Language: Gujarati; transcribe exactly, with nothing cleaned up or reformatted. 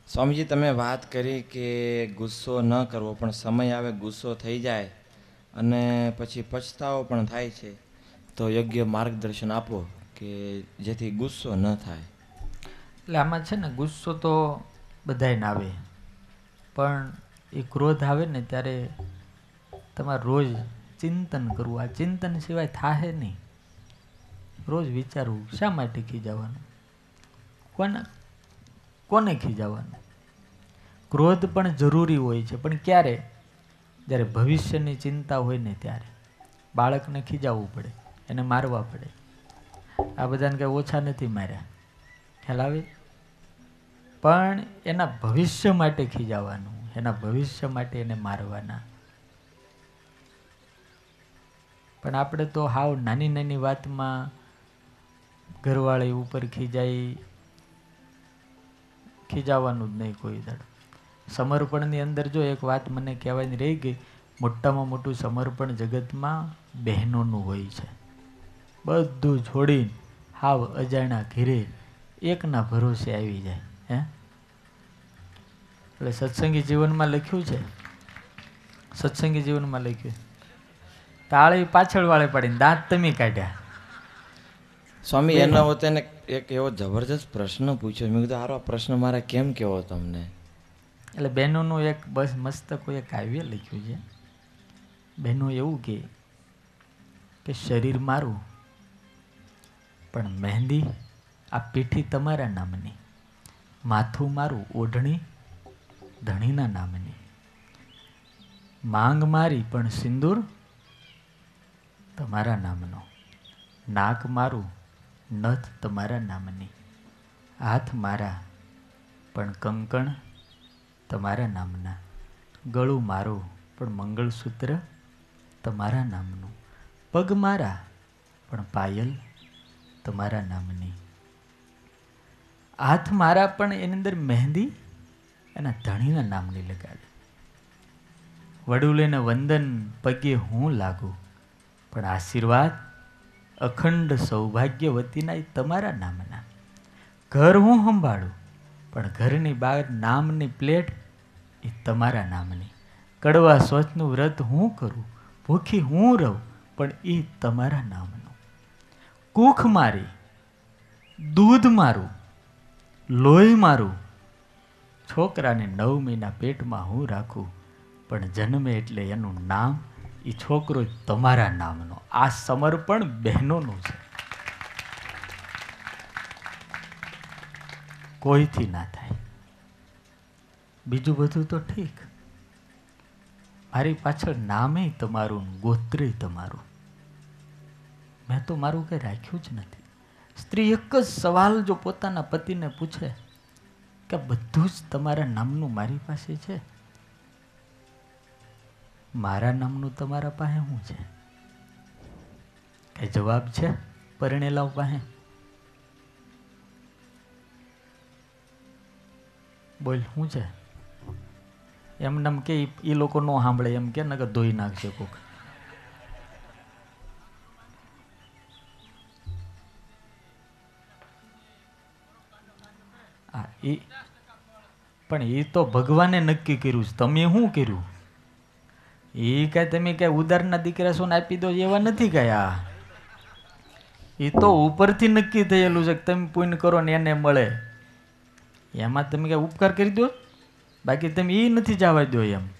સ્વામીજી, તમે વાત કરી કે ગુસ્સો ન કરવો, પણ સમય આવે ગુસ્સો થઈ જાય અને પછી પછતાવો પણ થાય છે, તો યોગ્ય માર્ગદર્શન આપો કે જેથી ગુસ્સો ન થાય. એટલે આમાં છે ને, ગુસ્સો તો બધાયને આવે, પણ એ ક્રોધ આવે ને ત્યારે તમારે રોજ ચિંતન કરવું. આ ચિંતન સિવાય થાહે નહીં. રોજ વિચારવું, શા માટે ખીજાવાનું, કોને કોને ખીજાવાનું. ક્રોધ પણ જરૂરી હોય છે, પણ ક્યારે? જ્યારે ભવિષ્યની ચિંતા હોય ને ત્યારે. બાળકને ખીજાવવું પડે, એને મારવા પડે. આ બધાને કંઈ ઓછા નથી માર્યા, ખ્યાલ આવે? પણ એના ભવિષ્ય માટે ખીજાવાનું, એના ભવિષ્ય માટે એને મારવાના. પણ આપણે તો હાવ નાની નાની વાતમાં ઘરવાળી ઉપર ખીજાઈ, ખીજાવાનું જ નહીં કોઈ દાડો. સમર્પણની અંદર જો એક વાત મને કહેવાની રહી ગઈ, મોટામાં મોટું સમર્પણ જગતમાં બહેનોનું હોય છે. બધું છોડીને હાવ અજાણ્યા ઘીરે એકના ભરોસે આવી જાય. હે એટલે સત્સંગી જીવનમાં લખ્યું છે, સત્સંગી જીવનમાં લખ્યું, તાળી પાછળ વાળે પાડીને દાંત તમે કાઢ્યા. સ્વામી, એના હોતે એને એક એવો જબરજસ્ત પ્રશ્ન પૂછ્યો. મેં કીધું, હારો પ્રશ્ન મારે કેમ કહેવો તમને? એટલે બહેનોનું એક બસ મસ્ત કોઈ કાવ્ય લખ્યું છે. બહેનો એવું કહે કે શરીર મારું, પણ મહેંદી આ પીઠી તમારા નામની. માથું મારું, ઓઢણી ધણીના નામની. માંગ મારી, પણ સિંદૂર તમારા નામનો. નાક મારું, નથ તમારા નામની. હાથ મારા, પણ કંકણ તમારા નામના. ગળું મારું, પણ મંગળસૂત્ર તમારા નામનું. પગ મારા, પણ પાયલ તમારા નામની. હાથ મારા, પણ એની અંદર મહેંદી એના ધણીના નામની લગાડે. વડુલેને વંદન પગે હું લાગુ, પણ આશીર્વાદ અખંડ સૌભાગ્યવતીના એ તમારા નામના. ઘર હું સંભાળું, પણ ઘરની બહાર નામની પ્લેટ એ તમારા નામની. કડવા શૌચનું વ્રત હું કરું, ભૂખી હું રહું, પણ એ તમારા નામનું. કૂખ મારી, દૂધ મારું, લોહી મારું, છોકરાને નવ મહિના પેટમાં હું રાખું, પણ જન્મે એટલે એનું નામ એ છોકરો તમારા નામનો. આ સમર્પણ બહેનોનું છે, કોઈથી ના થાય. બીજું બધું તો ઠીક, મારી પાછળ નામે તમારું, ગોત્રે તમારું. મેં તો મારું કંઈ રાખ્યું જ નથી. સ્ત્રી એક જ સવાલ જો પોતાના પતિને પૂછે કે બધું જ તમારા નામનું મારી પાસે છે, મારા નામનું તમારા પાસે શું છે? કઈ જવાબ છે પરણેલાઓ પાસે? બોલ, શું છે? એમ નામ કે એ લોકો નો સાંભળે એમ કે નકર ધોઈ નાખશે કોક. હા, એ પણ એ તો ભગવાને નક્કી કર્યું છે, તમે શું કર્યું? એ કાંઈ તમે કાંઈ ઉદારના દીકરા સોને આપી દો એવા નથી કાંઈ. આ એ તો ઉપરથી નક્કી થયેલું છે કે તમે પુણ્ય કરો ને એને મળે. એમાં તમે કાંઈ ઉપકાર કરી દો, બાકી તમે એ નથી જવા દો એમ.